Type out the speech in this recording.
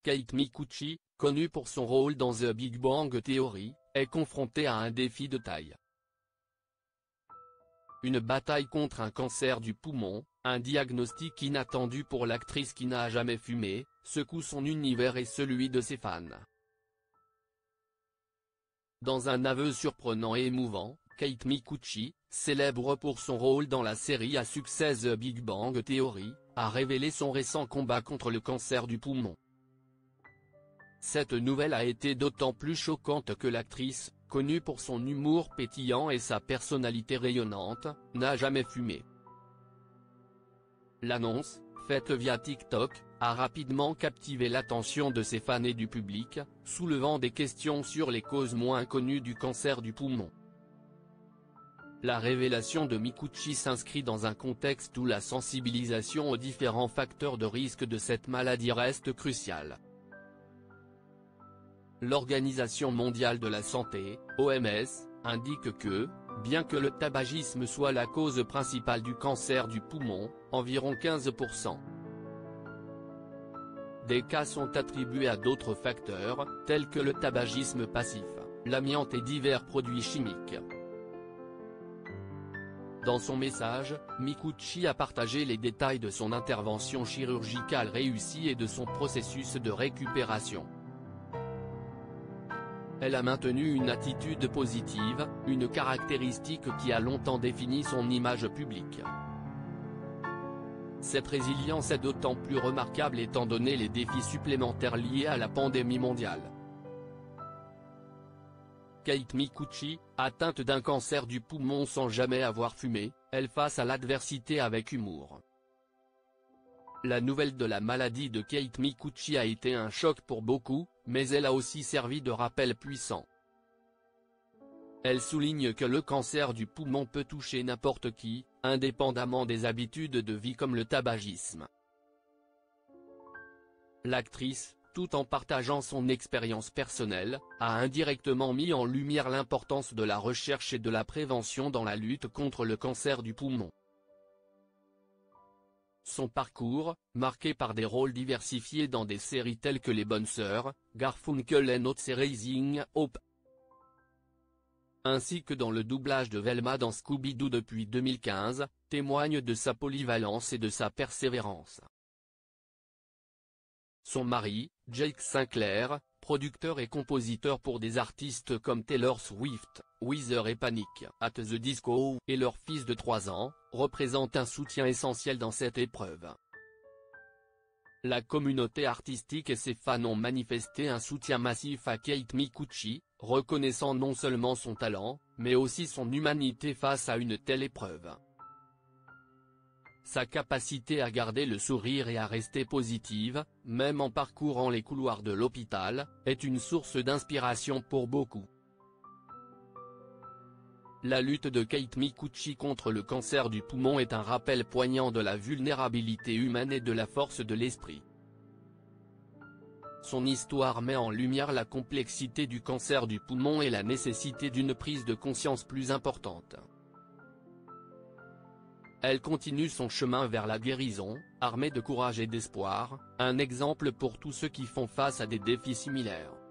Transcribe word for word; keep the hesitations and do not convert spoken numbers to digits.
Kate Micucci, connue pour son rôle dans The Big Bang Theory, est confrontée à un défi de taille. Une bataille contre un cancer du poumon, un diagnostic inattendu pour l'actrice qui n'a jamais fumé, secoue son univers et celui de ses fans. Dans un aveu surprenant et émouvant, Kate Micucci, célèbre pour son rôle dans la série à succès The Big Bang Theory, a révélé son récent combat contre le cancer du poumon. Cette nouvelle a été d'autant plus choquante que l'actrice, connue pour son humour pétillant et sa personnalité rayonnante, n'a jamais fumé. L'annonce, faite via TikTok, a rapidement captivé l'attention de ses fans et du public, soulevant des questions sur les causes moins connues du cancer du poumon. La révélation de Micucci s'inscrit dans un contexte où la sensibilisation aux différents facteurs de risque de cette maladie reste cruciale. L'Organisation mondiale de la santé, O M S, indique que, bien que le tabagisme soit la cause principale du cancer du poumon, environ quinze pour cent des cas sont attribués à d'autres facteurs, tels que le tabagisme passif, l'amiante et divers produits chimiques. Dans son message, Micucci a partagé les détails de son intervention chirurgicale réussie et de son processus de récupération. Elle a maintenu une attitude positive, une caractéristique qui a longtemps défini son image publique. Cette résilience est d'autant plus remarquable étant donné les défis supplémentaires liés à la pandémie mondiale. Kate Micucci, atteinte d'un cancer du poumon sans jamais avoir fumé, elle face à l'adversité avec humour. La nouvelle de la maladie de Kate Micucci a été un choc pour beaucoup, mais elle a aussi servi de rappel puissant. Elle souligne que le cancer du poumon peut toucher n'importe qui, indépendamment des habitudes de vie comme le tabagisme. L'actrice, tout en partageant son expérience personnelle, a indirectement mis en lumière l'importance de la recherche et de la prévention dans la lutte contre le cancer du poumon. Son parcours, marqué par des rôles diversifiés dans des séries telles que Les Bonnes Sœurs, Garfunkel and Oates et Raising Hope, ainsi que dans le doublage de Velma dans Scooby-Doo depuis deux mille quinze, témoigne de sa polyvalence et de sa persévérance. Son mari, Jake Sinclair, producteur et compositeur pour des artistes comme Taylor Swift, Weezer et Panic! At the Disco, et leur fils de trois ans, représente un soutien essentiel dans cette épreuve. La communauté artistique et ses fans ont manifesté un soutien massif à Kate Micucci, reconnaissant non seulement son talent, mais aussi son humanité face à une telle épreuve. Sa capacité à garder le sourire et à rester positive, même en parcourant les couloirs de l'hôpital, est une source d'inspiration pour beaucoup. La lutte de Kate Micucci contre le cancer du poumon est un rappel poignant de la vulnérabilité humaine et de la force de l'esprit. Son histoire met en lumière la complexité du cancer du poumon et la nécessité d'une prise de conscience plus importante. Elle continue son chemin vers la guérison, armée de courage et d'espoir, un exemple pour tous ceux qui font face à des défis similaires.